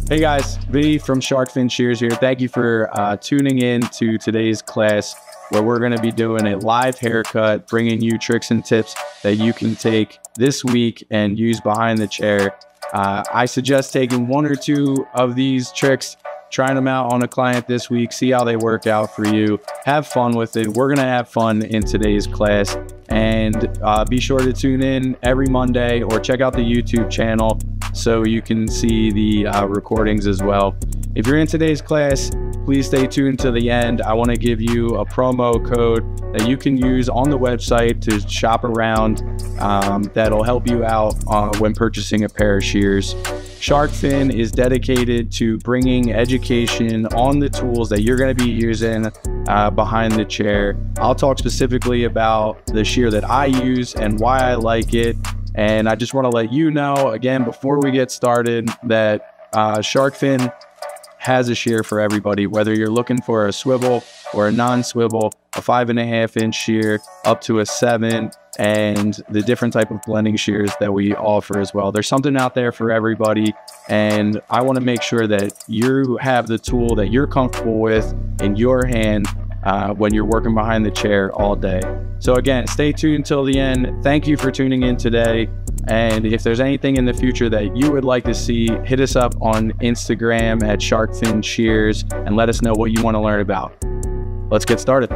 Hey guys, V from Shark Fin Shears here. Thank you for tuning in to today's class where we're going to be doing a live haircut, bringing you tricks and tips that you can take this week and use behind the chair. I suggest taking one or two of these tricks, trying them out on a client this week, see how they work out for you. Have fun with it. We're going to have fun in today's class. And be sure to tune in every Monday or check out the YouTube channel so you can see the recordings as well. If you're in today's class, please stay tuned to the end. I want to give you a promo code that you can use on the website to shop around that'll help you out when purchasing a pair of shears. Shark Fin is dedicated to bringing education on the tools that you're going to be using behind the chair. I'll talk specifically about the shear that I use and why I like it. And I just want to let you know, again, before we get started, that Shark Fin has a shear for everybody, whether you're looking for a swivel or a non-swivel, a 5.5-inch shear up to a 7, and the different type of blending shears that we offer as well. There's something out there for everybody, and I want to make sure that you have the tool that you're comfortable with in your hand when you're working behind the chair all day. So again, stay tuned until the end. Thank you for tuning in today. And if there's anything in the future that you would like to see, hit us up on Instagram at Shark Fin Shears and let us know what you want to learn about. Let's get started.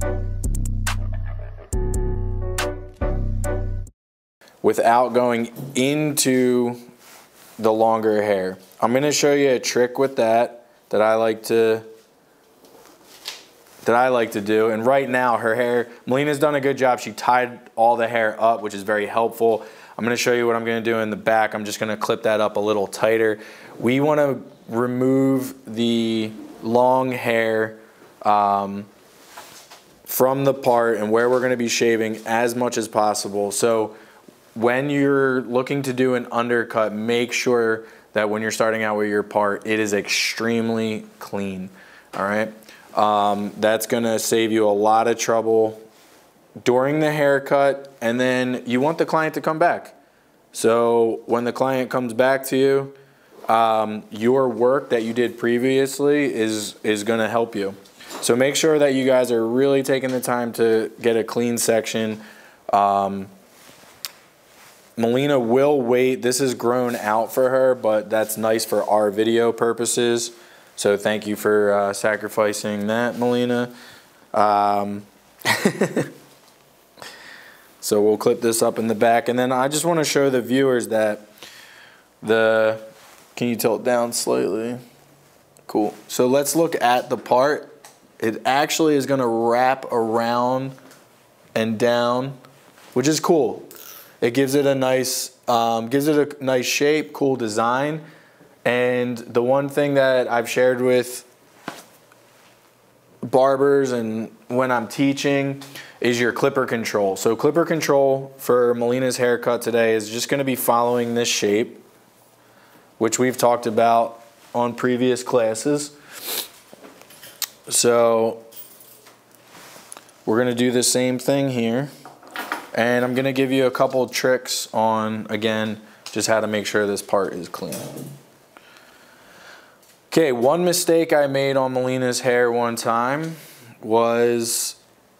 Without going into the longer hair, I'm going to show you a trick with that I like to do. And right now her hair, Melina's done a good job. She tied all the hair up, which is very helpful. I'm going to show you what I'm going to do in the back. I'm just going to clip that up a little tighter. We want to remove the long hair from the part and where we're going to be shaving as much as possible. So when you're looking to do an undercut, make sure that when you're starting out with your part, it is extremely clean. All right. That's going to save you a lot of trouble during the haircut, and then you want the client to come back. So when the client comes back to you, your work that you did previously is going to help you. So make sure that you guys are really taking the time to get a clean section. Melina will wait. This is grown out for her, but that's nice for our video purposes. So thank you for sacrificing that, Melina. So we'll clip this up in the back. And then I just want to show the viewers that can you tilt down slightly? Cool. So let's look at the part. It actually is going to wrap around and down, which is cool. It gives it a nice shape, cool design. And the one thing that I've shared with barbers and when I'm teaching is your clipper control. So clipper control for Melina's haircut today is just going to be following this shape, which we've talked about on previous classes. So we're going to do the same thing here. And I'm going to give you a couple tricks on, again, just how to make sure this part is clean. Okay, one mistake I made on Melina's hair one time was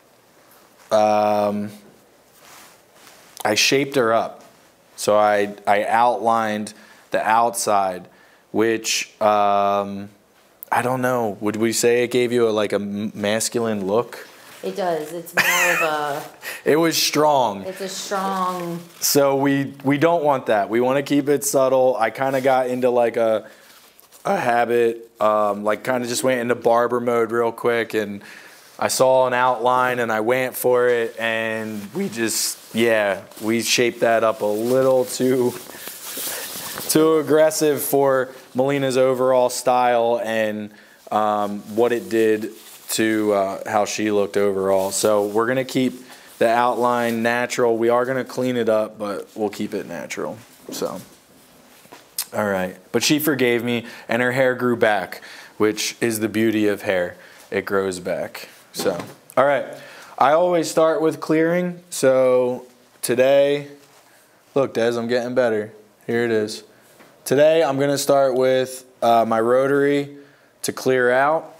I shaped her up. So I outlined the outside, which I don't know. Would we say it gave you like a masculine look? It does. It's more of a... It was strong. It's a strong... So we don't want that. We want to keep it subtle. I kind of got into like a habit, like kind of just went into barber mode real quick, and I saw an outline and I went for it, and we just, yeah, we shaped that up a little too aggressive for Melina's overall style and what it did to how she looked overall. So we're going to keep the outline natural. We are going to clean it up, but we'll keep it natural. So, all right. But she forgave me, and her hair grew back, which is the beauty of hair. It grows back. So, all right. I always start with clearing. So today, look, Des, I'm getting better. Here it is. Today, I'm going to start with my rotary to clear out.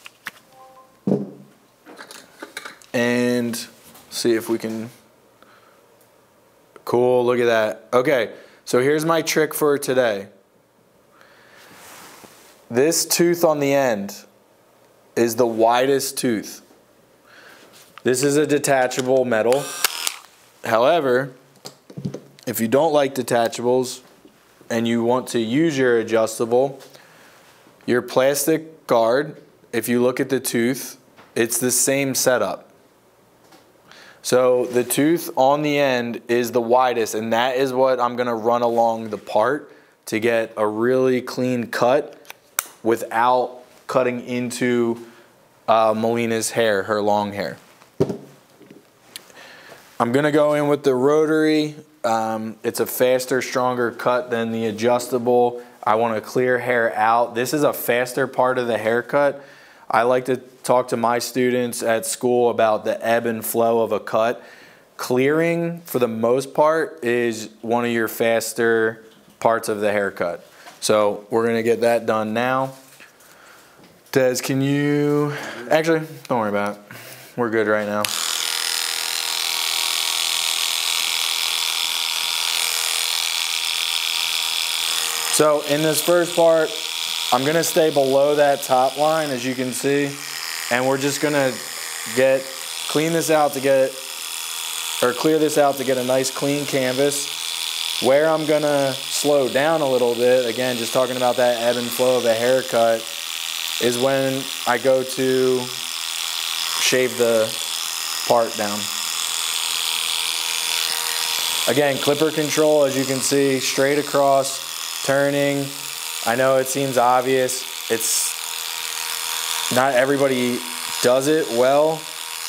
And see if we can, cool, look at that. Okay, so here's my trick for today. This tooth on the end is the widest tooth. This is a detachable metal. However, if you don't like detachables and you want to use your adjustable, your plastic guard, if you look at the tooth, it's the same setup. So the tooth on the end is the widest, and that is what I'm gonna run along the part to get a really clean cut without cutting into Melina's hair, her long hair. I'm gonna go in with the rotary. It's a faster, stronger cut than the adjustable. I wanna clear hair out. This is a faster part of the haircut. I like to talk to my students at school about the ebb and flow of a cut. Clearing, for the most part, is one of your faster parts of the haircut. So we're gonna get that done now. Des, can you, actually, don't worry about it. We're good right now. So in this first part, I'm gonna stay below that top line, as you can see, and we're just gonna clear this out to get a nice clean canvas. Where I'm gonna slow down a little bit, again, just talking about that ebb and flow of a haircut, is when I go to shave the part down. Again, clipper control, as you can see, straight across, turning. I know it seems obvious. It's not everybody does it well.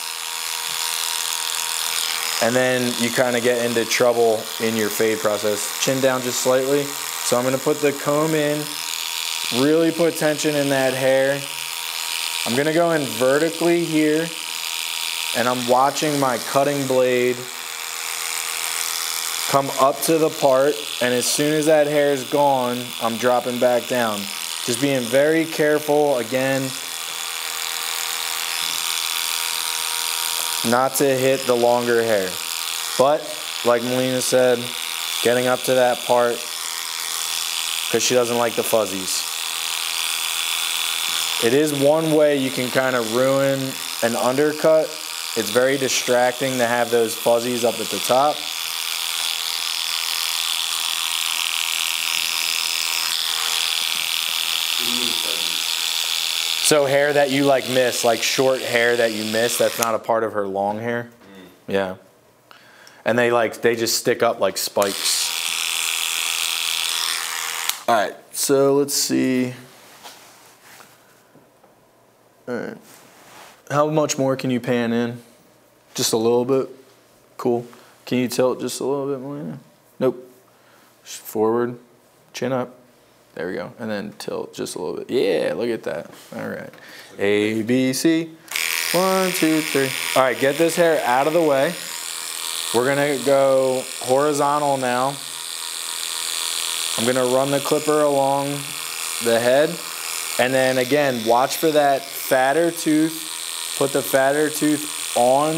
And then you kind of get into trouble in your fade process. Chin down just slightly. So I'm gonna put the comb in, really put tension in that hair. I'm gonna go in vertically here, and I'm watching my cutting blade come up to the part, and as soon as that hair is gone, I'm dropping back down. Just being very careful, again, not to hit the longer hair. But, like Melina said, getting up to that part, because she doesn't like the fuzzies. It is one way you can kind of ruin an undercut. It's very distracting to have those fuzzies up at the top. So hair that you like miss, like short hair that you miss, that's not a part of her long hair. Yeah. And they just stick up like spikes. All right, so let's see. All right. How much more can you pan in? Just a little bit? Cool. Can you tilt just a little bit, Melina? Nope. Forward, chin up. There we go. And then tilt just a little bit. Yeah, look at that. All right. A, B, C. 1, 2, 3. All right, get this hair out of the way. We're going to go horizontal now. I'm going to run the clipper along the head. And then again, watch for that fatter tooth. Put the fatter tooth on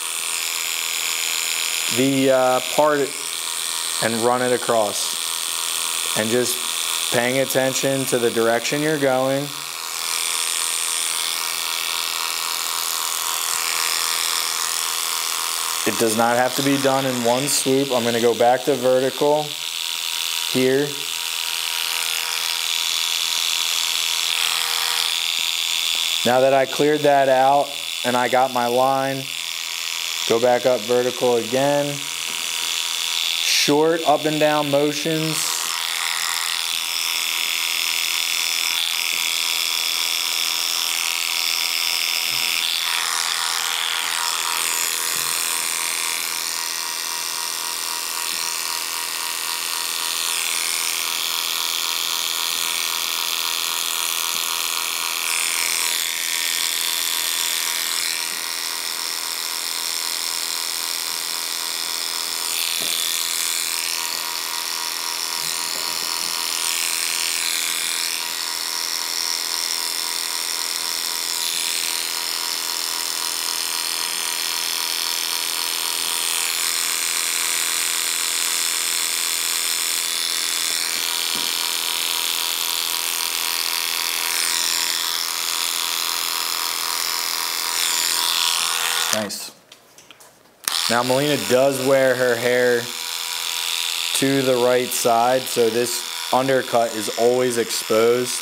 the part and run it across. And just paying attention to the direction you're going. It does not have to be done in one swoop. I'm going to go back to vertical here. Now that I cleared that out and I got my line, go back up vertical again. Short up and down motions. Now Melina does wear her hair to the right side, so this undercut is always exposed.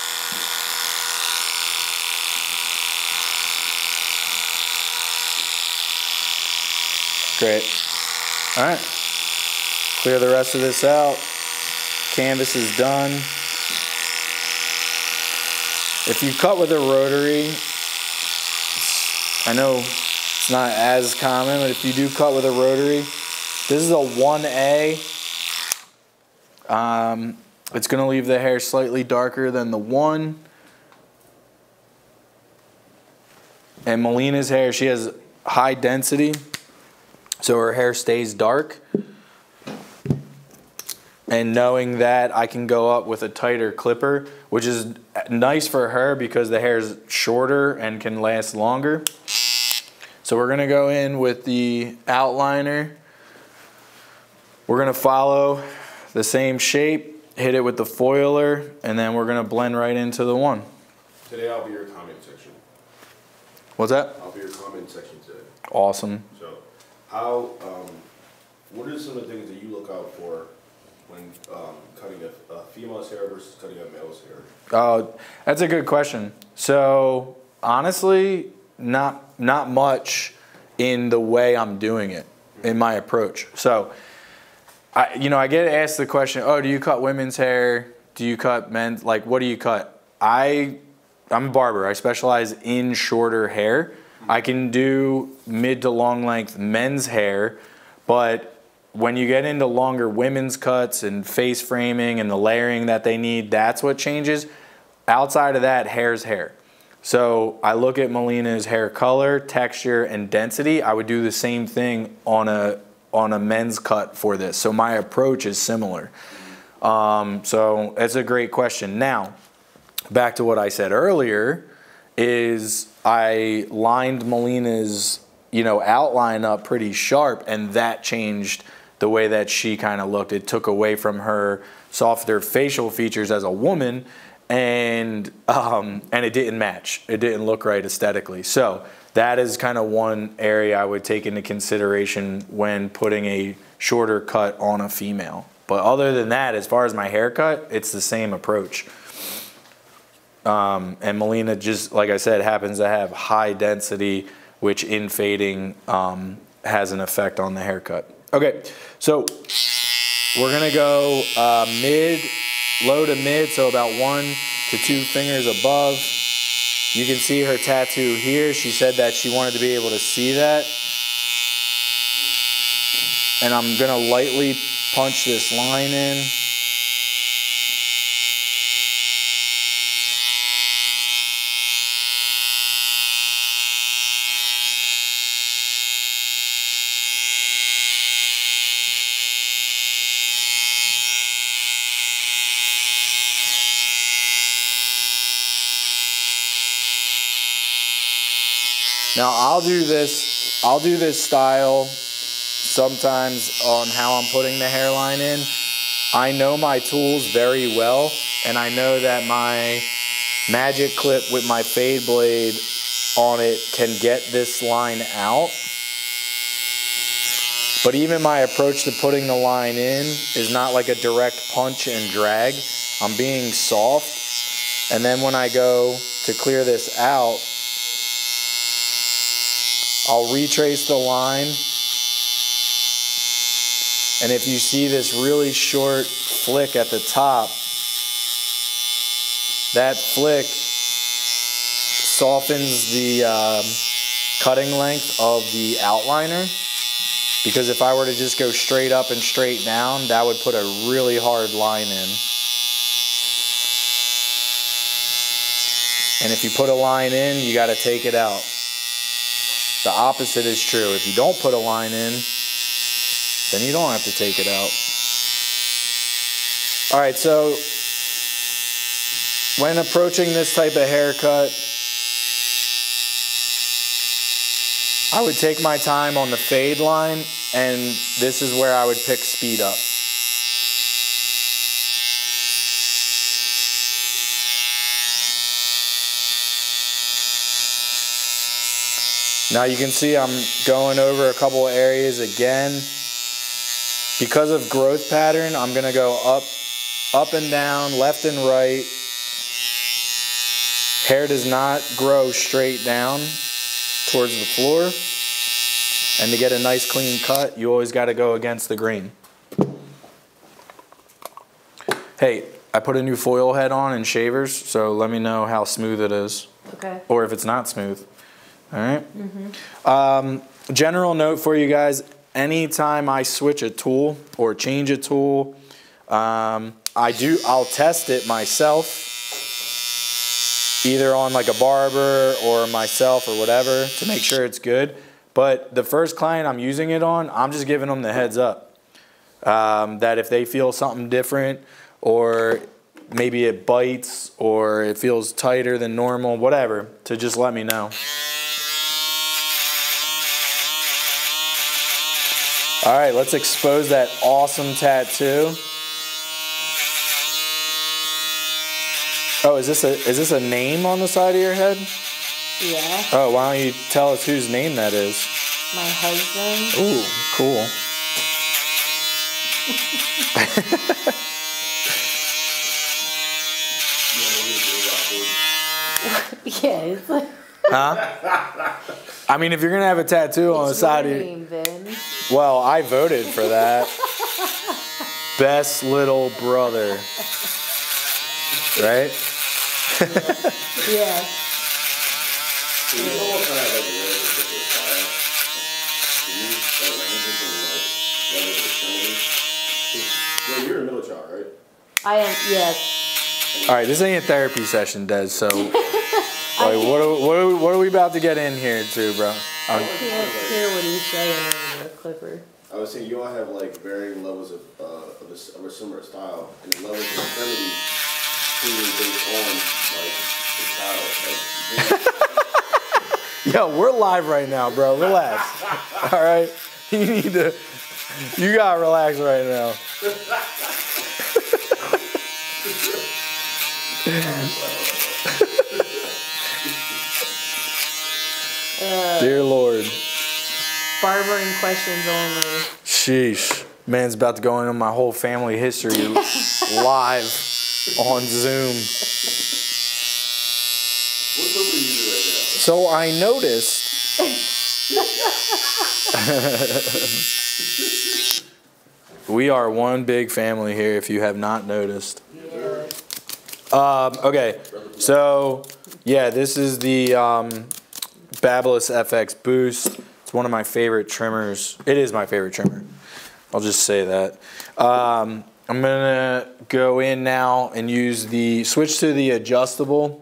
Great. All right. Clear the rest of this out. Canvas is done. If you cut with a rotary, I know it's not as common, but if you do cut with a rotary, this is a 1A. It's going to leave the hair slightly darker than the 1. And Melina's hair, she has high density, so her hair stays dark. And knowing that, I can go up with a tighter clipper, which is nice for her because the hair is shorter and can last longer. So we're gonna go in with the outliner. We're gonna follow the same shape, hit it with the foiler, and then we're gonna blend right into the 1. Today I'll be your comment section. What's that? I'll be your comment section today. Awesome. So, how, what are some of the things that you look out for when cutting a female's hair versus cutting a male's hair? Oh, that's a good question. So honestly, not much in the way I'm doing it, in my approach. So, I get asked the question, oh, do you cut women's hair? Do you cut men's? Like, what do you cut? I'm a barber. I specialize in shorter hair. I can do mid to long length men's hair, but when you get into longer women's cuts and face framing and the layering that they need, that's what changes. Outside of that, hair's hair. So I look at Melina's hair color, texture, and density. I would do the same thing on a men's cut for this. So my approach is similar. So it's a great question. Now, back to what I said earlier, is I lined Melina's outline up pretty sharp, and that changed the way that she kind of looked. It took away from her softer facial features as a woman, and it didn't match. It didn't look right aesthetically. So that is kind of one area I would take into consideration when putting a shorter cut on a female. But other than that, as far as my haircut, it's the same approach. And Melina, just like I said, happens to have high density, which in fading has an effect on the haircut. Okay, so we're gonna go low to mid, so about 1 to 2 fingers above. You can see her tattoo here. She said that she wanted to be able to see that. And I'm gonna lightly punch this line in. Now I'll do this style sometimes on how I'm putting the hairline in. I know my tools very well, and I know that my magic clip with my fade blade on it can get this line out. But even my approach to putting the line in is not like a direct punch and drag. I'm being soft, and then when I go to clear this out, I'll retrace the line, and if you see this really short flick at the top, that flick softens the cutting length of the outliner, because if I were to just go straight up and straight down, that would put a really hard line in. And if you put a line in, you got to take it out. The opposite is true. If you don't put a line in, then you don't have to take it out. All right, so when approaching this type of haircut, I would take my time on the fade line, and this is where I would pick speed up. Now you can see I'm going over a couple of areas again. Because of growth pattern, I'm gonna go up and down, left and right. Hair does not grow straight down towards the floor. And to get a nice clean cut, you always gotta go against the grain. Hey, I put a new foil head on and shavers, so let me know how smooth it is. Okay. Or if it's not smooth. All right. General note for you guys, anytime I switch a tool or change a tool, I'll test it myself, either on like a barber or myself or whatever, to make sure it's good. But the first client I'm using it on, I'm just giving them the heads up that if they feel something different, or maybe it bites or it feels tighter than normal, whatever, to just let me know. All right, let's expose that awesome tattoo. Oh, is this a name on the side of your head? Yeah. Oh, why don't you tell us whose name that is? My husband. Ooh, cool. Yeah, it's like. Huh? I mean, if you're gonna have a tattoo on the side of your name, Ben. Well, I voted for that. Best little brother. Right? Yeah. So you know what kind of like weird particular style you use that ranges in like levels of extremity? Yeah, you're a middle child, right? I am, yes. All right, this ain't a therapy session, Des. So, like, what are we about to get in here, too, bro? I can't hear what he's saying over the clipper. I was saying you all have like varying levels of a similar style, and the levels of extremity seemingly based on like the child. Like, Yo, we're live right now, bro. Relax. All right? You gotta relax right now. Dear Lord. Barbering questions only. Sheesh. Man's about to go into my whole family history live on Zoom. what's up with you right now? So I noticed. We are one big family here, if you have not noticed. Yeah. Okay, so yeah, this is the Babyliss FX Boost. It's one of my favorite trimmers. It is my favorite trimmer. I'll just say that. I'm gonna go in now and switch to the adjustable.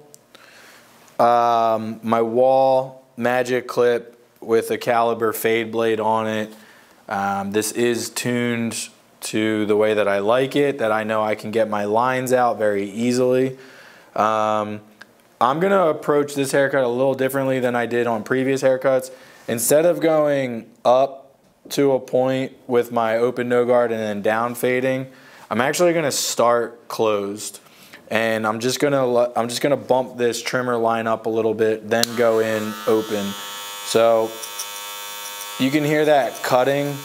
My wall magic clip with a caliber fade blade on it. This is tuned to the way that I like it, that I know I can get my lines out very easily. I'm gonna approach this haircut a little differently than I did on previous haircuts. Instead of going up to a point with my open no guard and then down fading, I'm actually gonna start closed. And I'm just gonna bump this trimmer line up a little bit, then go in open. So you can hear that cutting.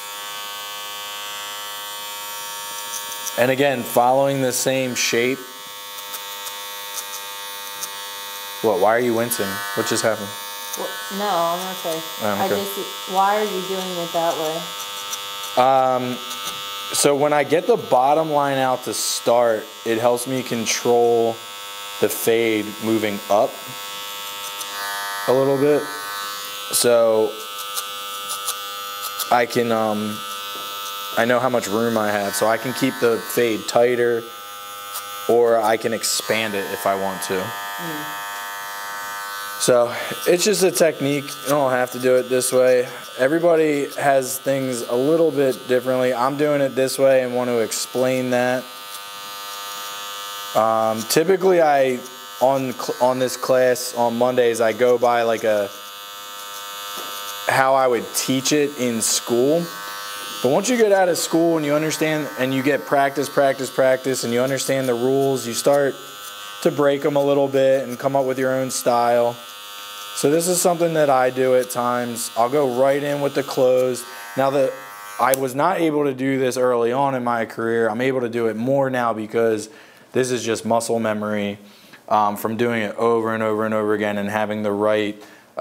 And again, following the same shape. What, why are you wincing? What just happened? Well, no, I'm okay. Okay. Why are you doing it that way? So when I get the bottom line out to start, it helps me control the fade moving up a little bit. So I can, I know how much room I have, so I can keep the fade tighter, or I can expand it if I want to. So it's just a technique. You don't have to do it this way. Everybody has things a little bit differently. I'm doing it this way and want to explain that. Typically, on this class on Mondays, I go by like how I would teach it in school. But once you get out of school and you understand and you get practice, and you understand the rules, you start to break them a little bit and come up with your own style. So this is something that I do at times. I'll go right in with the closed. Now that I was not able to do this early on in my career, I'm able to do it more now because this is just muscle memory from doing it over and over and over again and having the right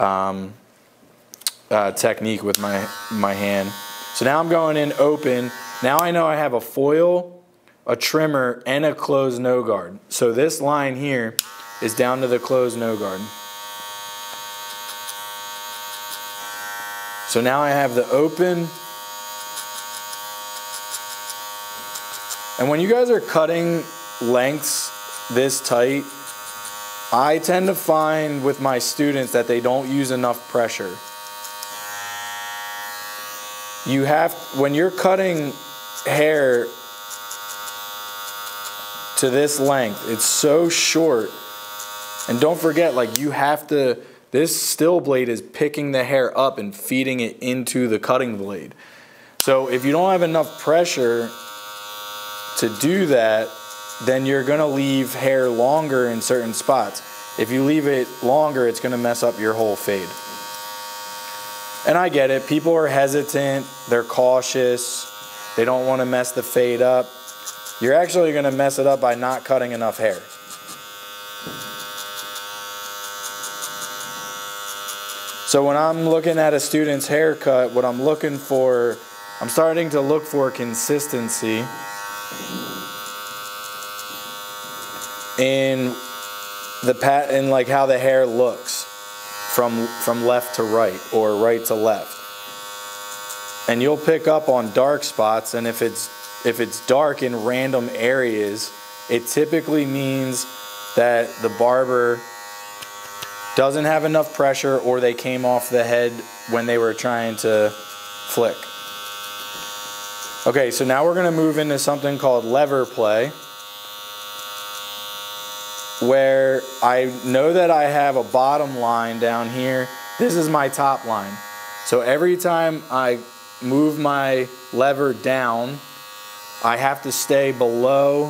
technique with my hand. So now I'm going in open. Now I know I have a foil, a trimmer, and a closed no guard. So this line here is down to the closed no guard. So now I have the open. And when you guys are cutting lengths this tight, I tend to find with my students that they don't use enough pressure. You have, when you're cutting hair to this length, it's so short. And don't forget, like, you have to, this still blade is picking the hair up and feeding it into the cutting blade. So if you don't have enough pressure to do that, then you're gonna leave hair longer in certain spots. If you leave it longer, it's gonna mess up your whole fade. And I get it, people are hesitant, they're cautious, they don't wanna mess the fade up. You're actually gonna mess it up by not cutting enough hair. So when I'm looking at a student's haircut, what I'm looking for, I'm starting to look for consistency in in like how the hair looks from left to right or right to left. And you'll pick up on dark spots, and if it's dark in random areas, it typically means that the barber doesn't have enough pressure or they came off the head when they were trying to flick. Okay, so now we're gonna move into something called lever play, where I know that I have a bottom line down here. This is my top line. So every time I move my lever down, I have to stay below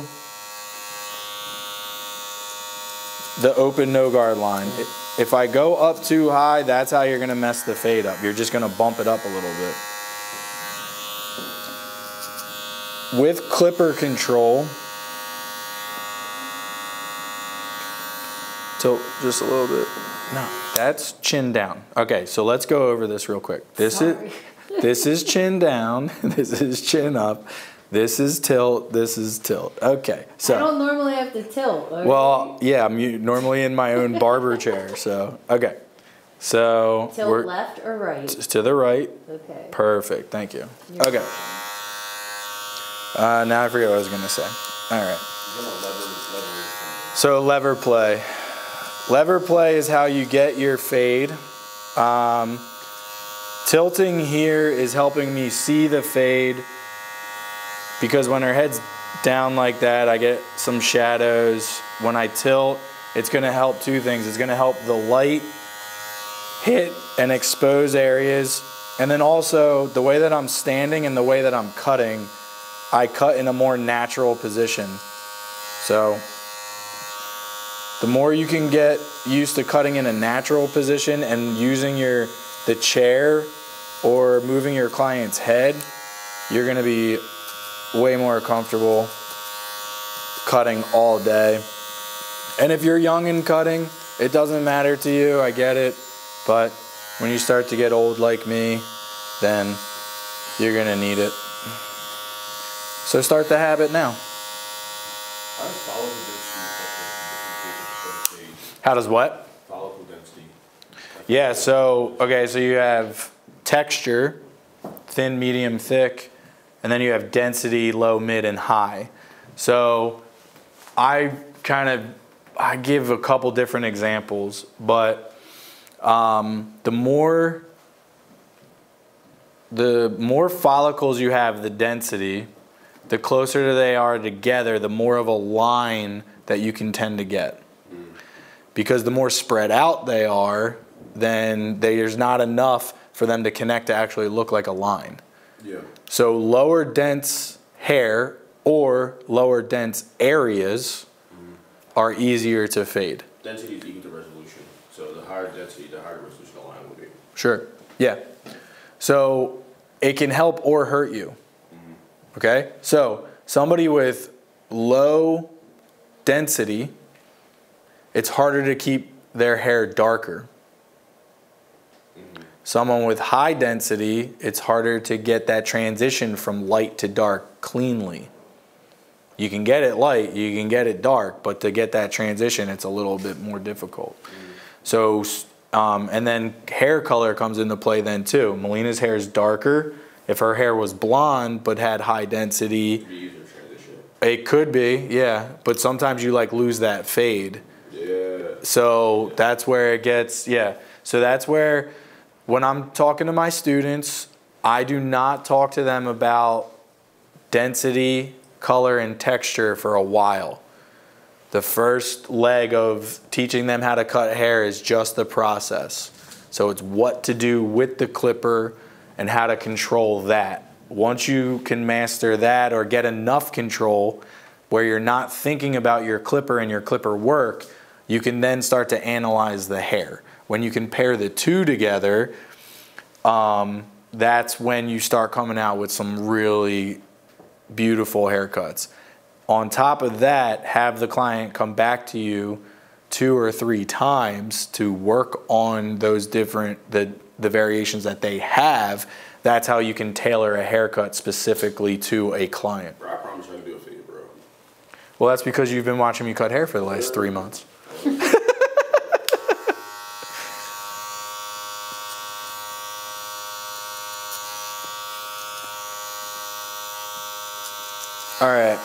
the open no guard line. If I go up too high, that's how you're gonna mess the fade up. You're just gonna bump it up a little bit. With clipper control, tilt just a little bit. No, that's chin down. Okay, so let's go over this real quick. This is chin down, this is chin up. This is tilt, this is tilt. Okay, so. I don't normally have to tilt. Okay? Well, yeah, I'm normally in my own barber chair, so, okay. So. Tilt left or right? To the right. Okay. Perfect, thank you. Okay. Now I forget what I was gonna say. All right. So lever play. Lever play is how you get your fade. Tilting here is helping me see the fade, because when her head's down like that, I get some shadows. When I tilt, it's gonna help two things. It's gonna help the light hit and expose areas. And then also, the way that I'm standing and the way that I'm cutting, I cut in a more natural position. So, the more you can get used to cutting in a natural position and using the chair or moving your client's head, you're gonna be way more comfortable cutting all day. And if you're young and cutting, it doesn't matter to you, I get it. But when you start to get old like me, then you're gonna need it. So start the habit now. How does what? Follicle density. Yeah, so, okay, so you have texture, thin, medium, thick, and then you have density, low, mid, and high. So I give a couple different examples, but the more follicles you have, the density, the closer they are together, the more of a line that you can tend to get. Because the more spread out they are, then there's not enough for them to connect to actually look like a line. Yeah. So lower dense hair or lower dense areas are easier to fade. Density is equal to resolution. So the the higher density, the higher resolution the line will be. Sure. Yeah. So it can help or hurt you. Okay? So somebody with low density, it's harder to keep their hair darker. Someone with high density, it's harder to get that transition from light to dark cleanly. You can get it light, you can get it dark, but to get that transition, it's a little bit more difficult. So, and then hair color comes into play then too. Melina's hair is darker. If her hair was blonde but had high density, it could be, yeah. But sometimes you like lose that fade. Yeah. So that's where it gets, yeah. So that's where, when I'm talking to my students, I do not talk to them about density, color, and texture for a while. The first leg of teaching them how to cut hair is just the process. So it's what to do with the clipper and how to control that. Once you can master that or get enough control where you're not thinking about your clipper and your clipper work, you can then start to analyze the hair. When you can pair the two together, that's when you start coming out with some really beautiful haircuts. On top of that, have the client come back to you 2 or 3 times to work on those different, the variations that they have. That's how you can tailor a haircut specifically to a client. Bro, I promise I can do it for you, bro. Well, that's because you've been watching me cut hair for the last 3 months. All right.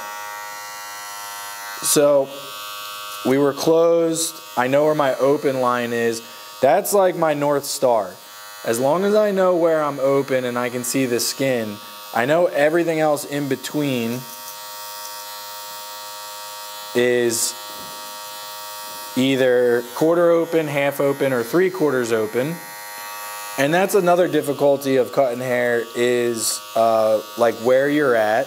So we were closed. I know where my open line is. That's like my North Star. As long as I know where I'm open and I can see the skin, I know everything else in between is either quarter open, half open, or 3/4 open. And that's another difficulty of cutting hair is like where you're at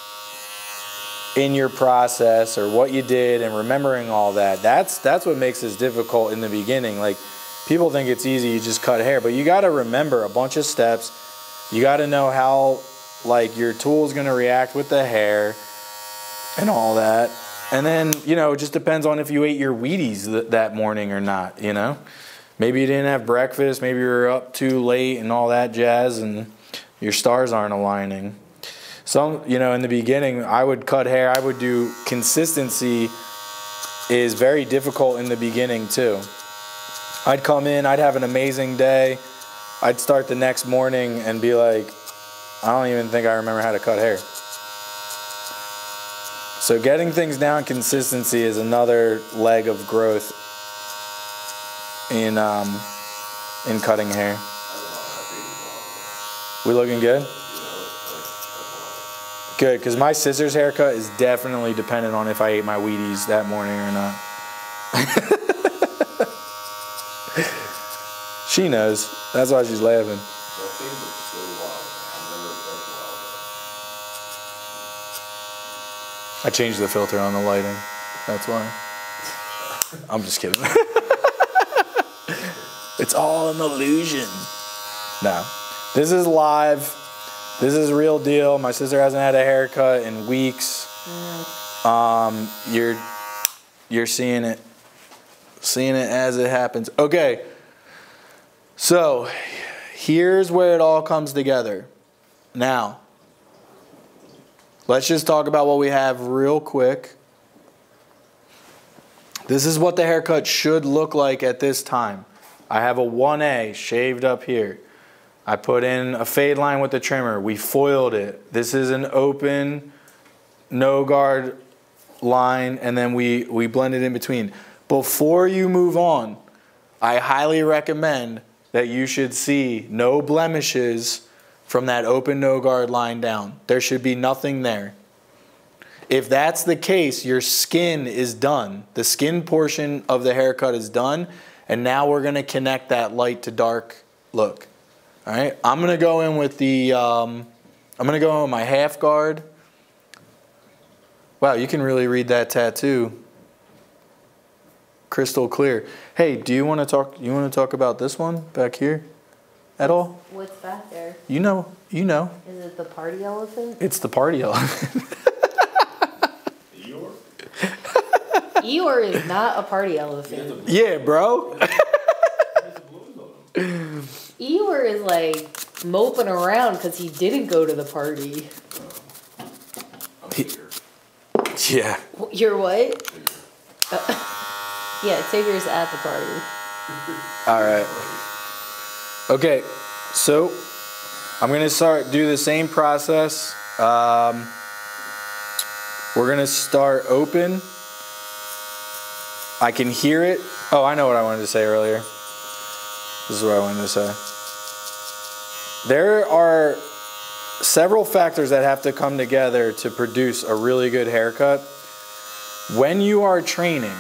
in your process or what you did and remembering all that. That's what makes this difficult in the beginning. Like people think it's easy, you just cut hair, but you got to remember a bunch of steps. You got to know how like your tool's going to react with the hair and all that. And then, you know, it just depends on if you ate your Wheaties that morning or not, you know. Maybe you didn't have breakfast, maybe you were up too late and all that jazz and your stars aren't aligning. Some, you know, in the beginning, I would cut hair. I would do consistency is very difficult in the beginning too. I'd come in, I'd have an amazing day. I'd start the next morning and be like, I don't even think I remember how to cut hair. So getting things down, consistency is another leg of growth in cutting hair. We looking good? Good, because my sister's haircut is definitely dependent on if I ate my Wheaties that morning or not. She knows. That's why she's laughing. I changed the filter on the lighting. That's why. I'm just kidding. It's all an illusion. No. This is live. This is real deal. My sister hasn't had a haircut in weeks. You're seeing it as it happens. Okay. So, here's where it all comes together. Now, let's just talk about what we have real quick. This is what the haircut should look like at this time. I have a 1A shaved up here. I put in a fade line with the trimmer. We foiled it. This is an open, no guard line, and then we blend it in between. Before you move on, I highly recommend that you should see no blemishes from that open no guard line down. There should be nothing there. If that's the case, your skin is done. The skin portion of the haircut is done, and now we're gonna connect that light to dark look. All right, I'm gonna go in with the, I'm gonna go in with my half guard. Wow, you can really read that tattoo crystal clear. Hey, do you want to talk? You want to talk about this one back here, at all? What's back there? You know. Is it the party elephant? It's the party elephant. Eeyore? Eeyore is not a party elephant. Yeah, bro. Eeyore is like moping around because he didn't go to the party. Yeah. You're what? Yeah, Tigger's at the party. All right. Okay, so I'm gonna do the same process. We're gonna start open. I can hear it. Oh, I know what I wanted to say earlier. This is what I wanted to say. There are several factors that have to come together to produce a really good haircut. When you are training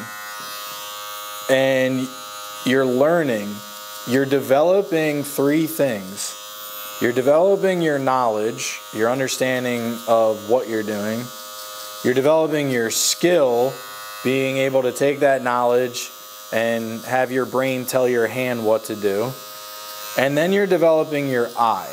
and you're learning, you're developing three things. You're developing your knowledge, your understanding of what you're doing. You're developing your skill, being able to take that knowledge and have your brain tell your hand what to do. And then you're developing your eye.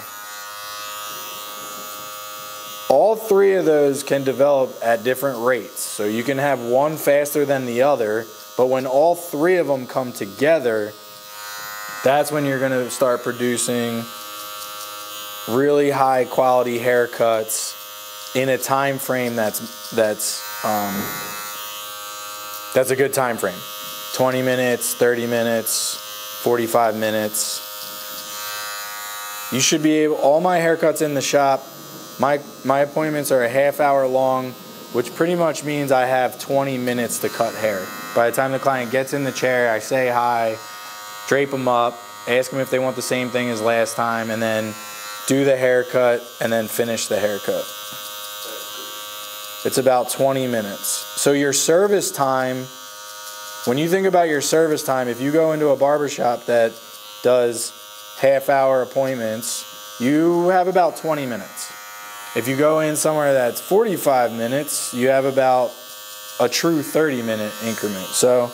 All three of those can develop at different rates. So you can have one faster than the other, but when all three of them come together, that's when you're gonna start producing really high quality haircuts in a time frame that's a good time frame. 20 minutes, 30 minutes, 45 minutes. You should be able, all my haircuts in the shop, my appointments are a half hour long, which pretty much means I have 20 minutes to cut hair. By the time the client gets in the chair, I say hi, drape them up, ask them if they want the same thing as last time, and then do the haircut, and then finish the haircut. It's about 20 minutes. So your service time, when you think about your service time, if you go into a barbershop that does half-hour appointments, you have about 20 minutes. If you go in somewhere that's 45 minutes, you have about a true 30-minute increment. So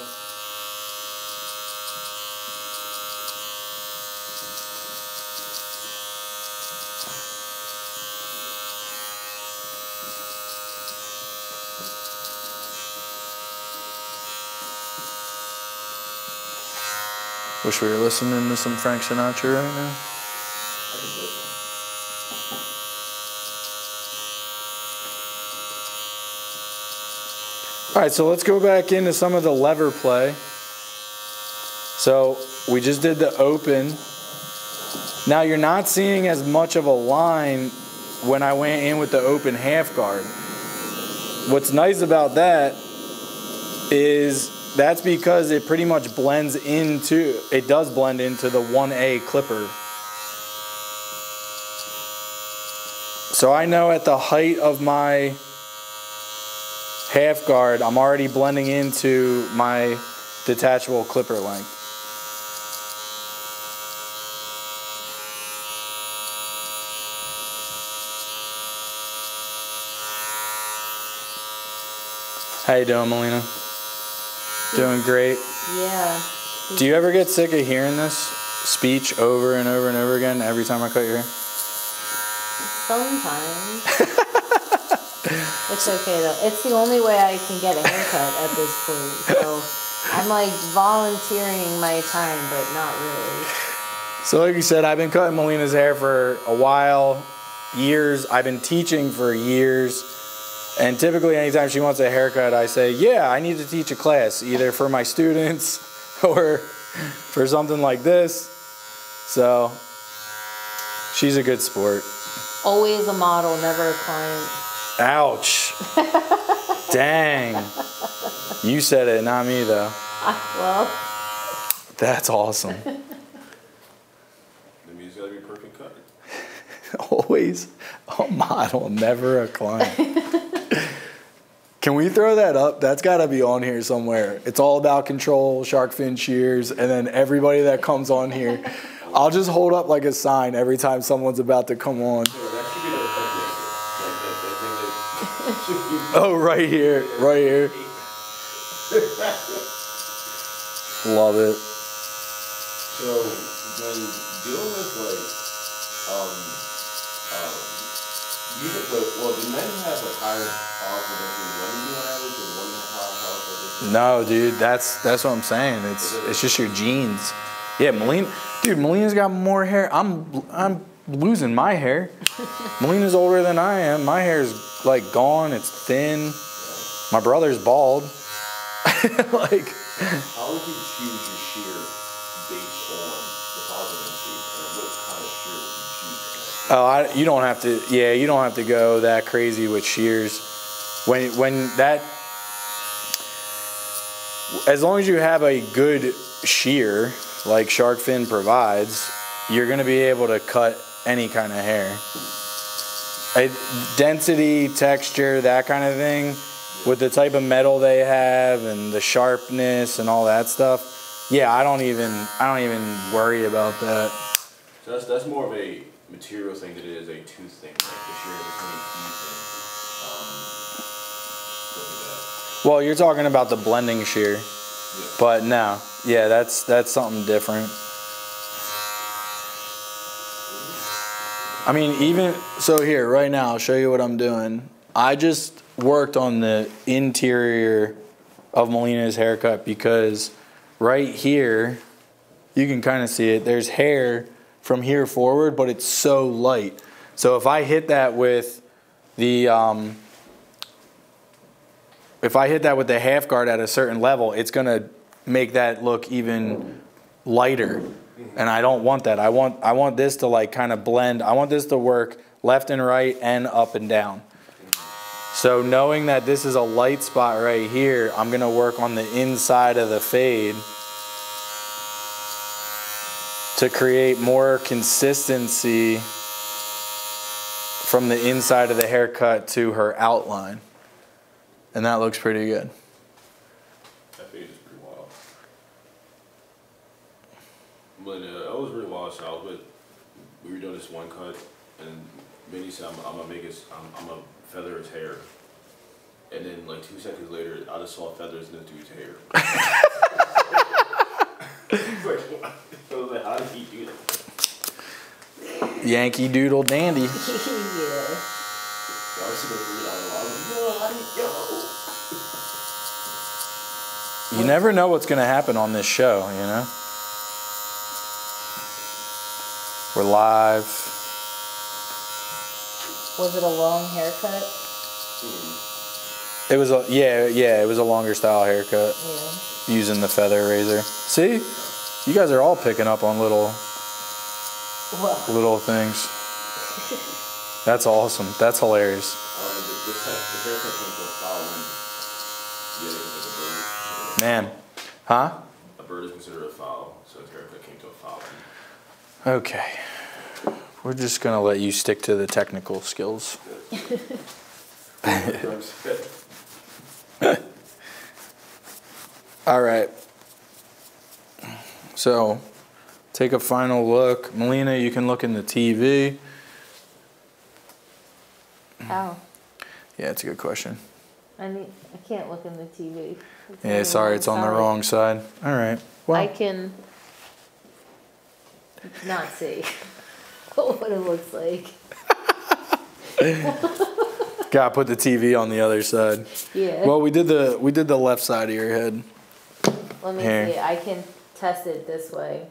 wish we were listening to some Frank Sinatra right now. All right, so let's go back into some of the lever play. So we just did the open. Now you're not seeing as much of a line when I went in with the open half guard. What's nice about that is that's because it pretty much blends into, it does blend into the 1A clipper. So I know at the height of my half guard, I'm already blending into my detachable clipper length. How you doing, Melina? Doing great. Yeah. Do you ever get sick of hearing this speech over and over and over again every time I cut your hair? Sometimes. It's okay though. It's the only way I can get a haircut at this point. So I'm like volunteering my time, but not really. So like you said, I've been cutting Melina's hair for a while, years. I've been teaching for years. And typically anytime she wants a haircut, I say, yeah, I need to teach a class, either for my students or for something like this. So she's a good sport. Always a model, never a client. Ouch. Dang. You said it, not me though. Well. That's awesome. That means you gotta be perfect cut. Always a model, never a client. Can we throw that up? That's got to be on here somewhere. It's all about control, shark fin shears, and then everybody that comes on here. I'll just hold up like a sign every time someone's about to come on. Oh, right here, right here. Love it. So when dealing with like do men have like higher power potential than women do on average, and women have higher power potential? No, dude, that's what I'm saying. It's just your genes. Yeah, Melina's got more hair. I'm losing my hair. Melina's older than I am. My hair's like gone. It's thin. My brother's bald. Like. How would you choose your shear based on the positive and what kind of shear would you choose? Oh, you don't have to. Yeah, you don't have to go that crazy with shears. As long as you have a good shear, like shark fin provides, you're gonna be able to cut any kind of hair. Density, texture, that kind of thing. With the type of metal they have and the sharpness and all that stuff, yeah, I don't even worry about that. So that's more of a material thing than it is a tooth thing, like the shear between teeth and stuff like that. Well, you're talking about the blending shear, Yeah. but no, yeah, that's something different. I mean, even so, here right now, I'll show you what I'm doing. I just worked on the interior of Melina's haircut because right here, you can kind of see it. There's hair from here forward, but it's so light. So if I hit that with the half guard at a certain level, it's gonna make that look even lighter. And I don't want that. I want this to like kind of blend. I want this to work left and right and up and down. So knowing that this is a light spot right here, I'm gonna work on the inside of the fade to create more consistency from the inside of the haircut to her outline. And that looks pretty good. That fade is pretty wild. But that was really wild. So we were doing this one cut, and Benny said, I'm gonna feather his hair. And then like 2 seconds later, I just saw feathers in this dude's hair. I was like, how did he do that? Yankee Doodle Dandy. Yeah. I was super freaked out. I was like, no, how did You never know what's gonna happen on this show, you know? We're live. Was it a long haircut? It was it was a longer style haircut. Yeah. Using the feather razor. See? You guys are all picking up on little things. That's awesome. That's hilarious. this haircut came to a foul end. Yeah, like a bird. Man. Huh? A bird is considered a foul, so his haircut came to a foul end. Okay. We're just gonna let you stick to the technical skills. All right. So, take a final look. Melina, you can look in the TV. How? Yeah, it's a good question. I can't look in the TV. Yeah, sorry, it's on the wrong side. All right. Well, I can not see what it looks like. gotta put the TV on the other side. Yeah. Well, we did the left side of your head. Let me Here. see. I can test it this way.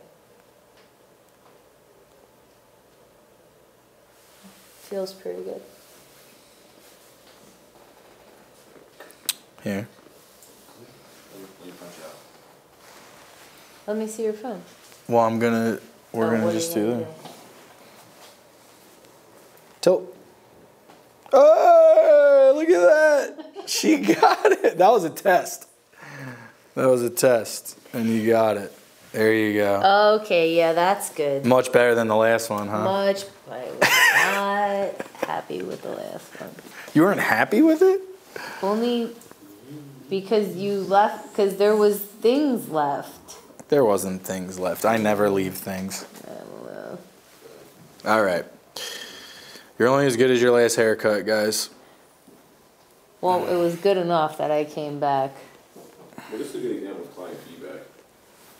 Feels pretty good. Here. Let me see your phone. Well, we're gonna what just are you do gonna that. Tilt. Oh, look at that. She got it. That was a test. That was a test. And you got it. There you go. Okay, yeah, that's good. Much better than the last one, huh? Much. I was not happy with the last one. You weren't happy with it? Only because you left, because there was things left. There wasn't things left. I never leave things. I don't know. All right. You're only as good as your last haircut, guys. Well, it was good enough that I came back. Well, this is a good example of client feedback.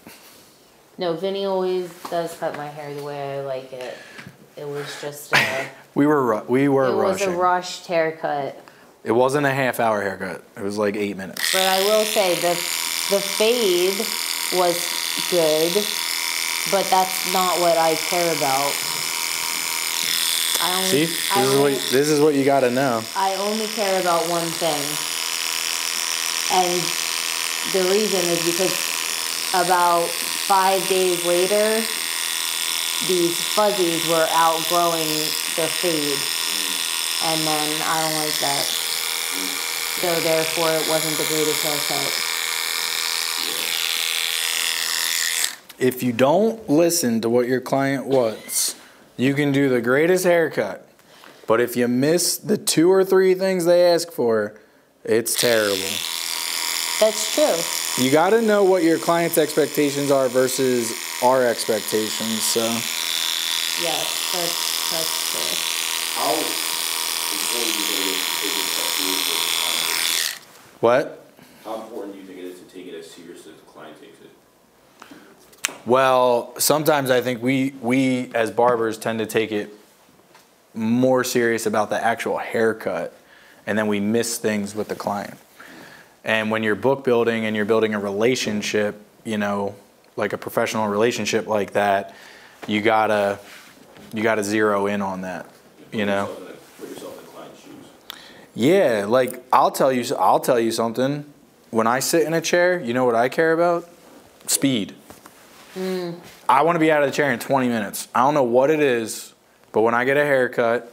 No, Vinny always does cut my hair the way I like it. It was just We were it was rushing. a rushed haircut. It wasn't a half-hour haircut. It was like 8 minutes. But I will say the fade was good, but that's not what I care about. See, this is what you got to know. I only care about one thing, and the reason is because about 5 days later, these fuzzies were outgrowing the fade, and then I don't like that. So therefore, it wasn't the greatest haircut. If you don't listen to what your client wants, you can do the greatest haircut. But if you miss the 2 or 3 things they ask for, it's terrible. That's true. You got to know what your client's expectations are versus our expectations. So. Yes, that's true. How important do you think it is to take it as seriously as the client takes it? What? How important do you think it is to take it as seriously as the client takes it? Well, sometimes I think we as barbers tend to take it more serious about the actual haircut, and then we miss things with the client. And when you're book building and you're building a relationship, you know, like a professional relationship like that, you gotta zero in on that, you know. Put yourself in the client's shoes. Yeah, like I'll tell you something. When I sit in a chair, you know what I care about? Speed. I want to be out of the chair in 20 minutes. I don't know what it is, but when I get a haircut,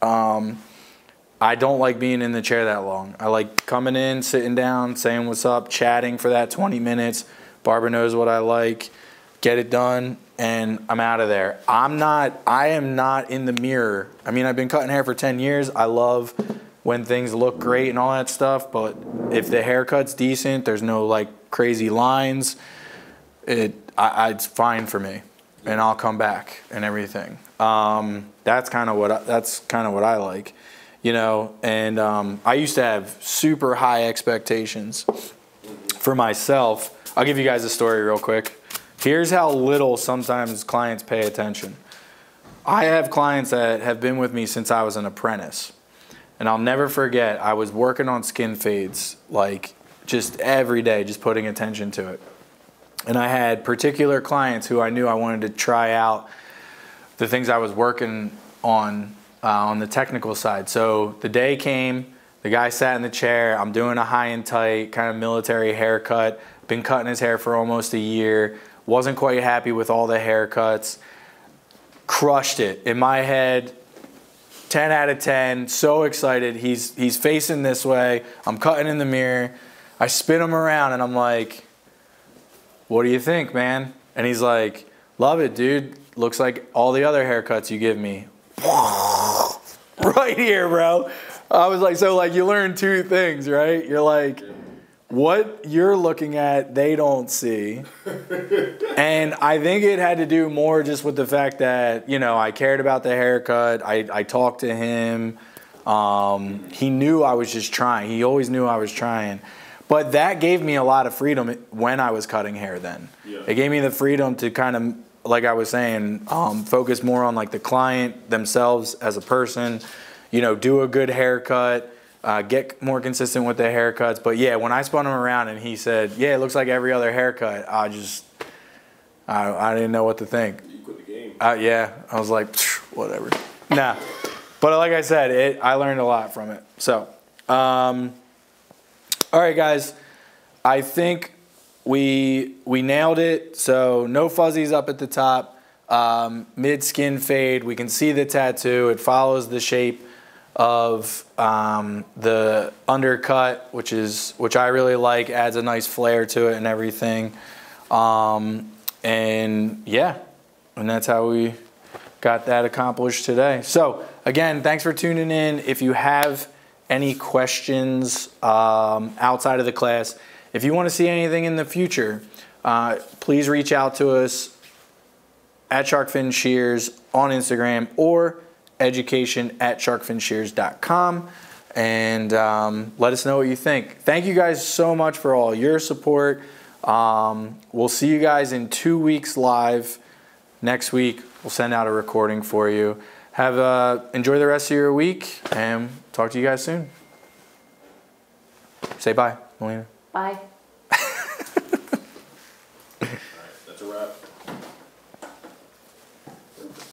I don't like being in the chair that long. I like coming in, sitting down, saying what's up, chatting for that 20 minutes. Barber knows what I like. Get it done, and I'm out of there. I am not in the mirror. I mean, I've been cutting hair for 10 years. I love when things look great and all that stuff, but if the haircut's decent, there's no like crazy lines, it's fine for me, and I'll come back and everything. That's kind of what I like, you know. And I used to have super high expectations for myself. I'll give you guys a story real quick. Here's how little sometimes clients pay attention. I have clients that have been with me since I was an apprentice, and I'll never forget. I was working on skin fades like just every day, just putting attention to it. And I had particular clients who I knew I wanted to try out the things I was working on the technical side. So the day came, the guy sat in the chair, I'm doing a high and tight kind of military haircut, been cutting his hair for almost a year, wasn't quite happy with all the haircuts, crushed it. In my head, 10 out of 10, so excited. He's facing this way, I'm cutting in the mirror, I spin him around and I'm like, what do you think, man? And he's like, love it, dude. Looks like all the other haircuts you give me. Right here, bro. I was like, so like you learn 2 things, right? You're like, what you're looking at, they don't see. And I think it had to do more just with the fact that, you know, I cared about the haircut. I talked to him. He knew I was just trying. He always knew I was trying. But that gave me a lot of freedom when I was cutting hair then. Yeah. It gave me the freedom to kind of, like I was saying, focus more on like the client themselves as a person, you know, do a good haircut, get more consistent with the haircuts. But yeah, when I spun him around and he said, yeah, it looks like every other haircut, I didn't know what to think. You quit the game. Yeah, I was like, whatever. Nah. But like I said, I learned a lot from it. So, all right, guys, I think we nailed it. So no fuzzies up at the top, mid-skin fade. We can see the tattoo. It follows the shape of the undercut, which I really like, adds a nice flair to it and everything. And yeah, and that's how we got that accomplished today. So again, thanks for tuning in. If you have any questions outside of the class, if you want to see anything in the future, please reach out to us at Sharkfin Shears on Instagram or education@sharkfinshears.com, and let us know what you think. Thank you guys so much for all your support. We'll see you guys in 2 weeks live. Next week, we'll send out a recording for you. Enjoy the rest of your week, and talk to you guys soon. Say bye, Melina. Bye. All right, that's a wrap.